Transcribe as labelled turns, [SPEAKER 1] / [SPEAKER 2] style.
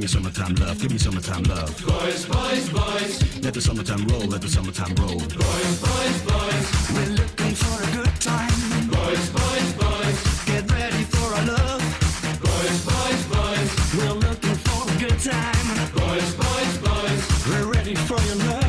[SPEAKER 1] me summertime love, give me summertime love.
[SPEAKER 2] Boys, boys, boys.
[SPEAKER 1] Let the summertime roll, let the summertime roll.
[SPEAKER 2] Boys, boys, boys.
[SPEAKER 3] We're looking for a good time.
[SPEAKER 2] Boys, boys, boys.
[SPEAKER 3] Get ready for our love.
[SPEAKER 2] Boys, boys, boys.
[SPEAKER 3] We're looking for a good time.
[SPEAKER 2] Boys, boys, boys.
[SPEAKER 3] We're ready for your love.